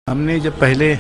हमने जब पहले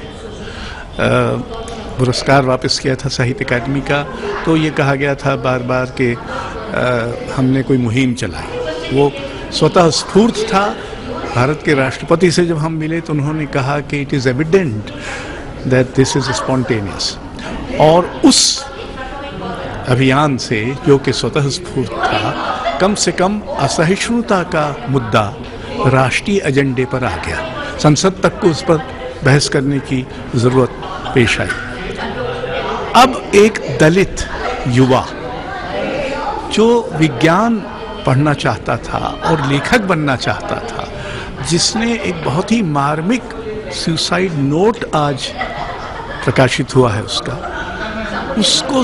पुरस्कार वापस किया था साहित्य अकादमी का, तो ये कहा गया था बार बार कि हमने कोई मुहिम चलाई। वो स्वतः स्फूर्त था। भारत के राष्ट्रपति से जब हम मिले तो उन्होंने कहा कि it is evident that this is spontaneous. और उस अभियान से, जो कि स्वतः स्फूर्त था, कम से कम असहिष्णुता का मुद्दा राष्ट्रीय एजेंडे पर आ गया। संसद तक को उस पर बहस करने की ज़रूरत पेश आई। अब एक दलित युवा जो विज्ञान पढ़ना चाहता था और लेखक बनना चाहता था, जिसने एक बहुत ही मार्मिक सुसाइड नोट आज प्रकाशित हुआ है उसको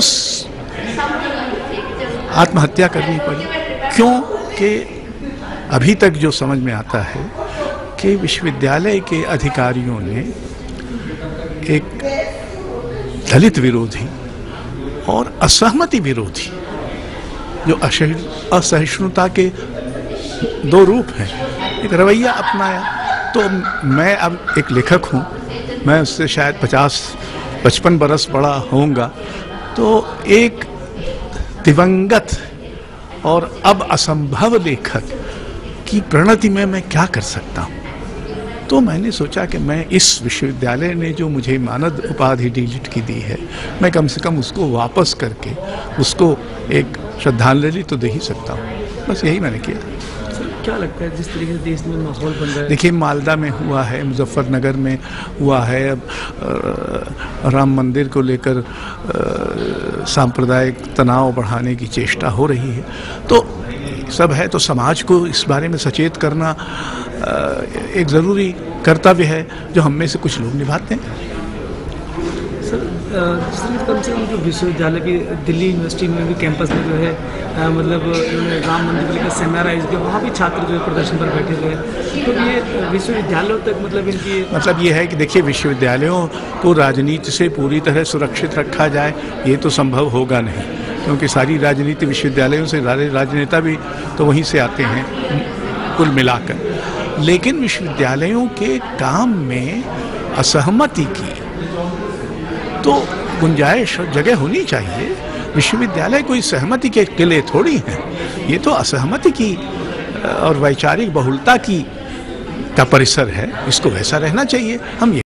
आत्महत्या करनी पड़ी। क्योंकि अभी तक जो समझ में आता है कि विश्वविद्यालय के अधिकारियों ने एक दलित विरोधी और असहमति विरोधी, जो असहिष्णुता के दो रूप हैं, एक रवैया अपनाया। तो मैं अब एक लेखक हूँ, मैं उससे शायद 50-55 बरस बड़ा होऊंगा, तो एक दिवंगत और अब असंभव लेखक की प्रणति में मैं क्या कर सकता हूँ। तो मैंने सोचा कि मैं इस विश्वविद्यालय ने जो मुझे मानद उपाधि डीलिट की दी है, मैं कम से कम उसको वापस करके उसको एक श्रद्धांजलि तो दे ही सकता हूँ। बस यही मैंने किया। सर, क्या लगता है जिस तरीके से देश में माहौल बन रहा है? देखिए, मालदा में हुआ है, मुजफ्फरनगर में हुआ है, अब राम मंदिर को लेकर सांप्रदायिक तनाव बढ़ाने की चेष्टा हो रही है। तो सब है, तो समाज को इस बारे में सचेत करना एक ज़रूरी कर्तव्य है, जो हम में से कुछ लोग निभाते हैं। सर, कम से कम जो विश्वविद्यालय की दिल्ली यूनिवर्सिटी में भी कैंपस में जो है मतलब उन्होंने राम मंदिर को लेकर सेमिनार आयोजित किया, वहाँ भी छात्र जो है प्रदर्शन पर बैठे हुए हैं। तो ये विश्वविद्यालयों तक मतलब ये है कि देखिए, विश्वविद्यालयों को राजनीति से पूरी तरह सुरक्षित रखा जाए, ये तो संभव होगा नहीं, क्योंकि सारी राजनीति विश्वविद्यालयों से, सारे राजनेता भी तो वहीं से आते हैं कुल मिलाकर। लेकिन विश्वविद्यालयों के काम में असहमति की तो गुंजाइश और जगह होनी चाहिए। विश्वविद्यालय कोई सहमति के किले थोड़ी हैं, ये तो असहमति की और वैचारिक बहुलता की का परिसर है। इसको वैसा रहना चाहिए। हम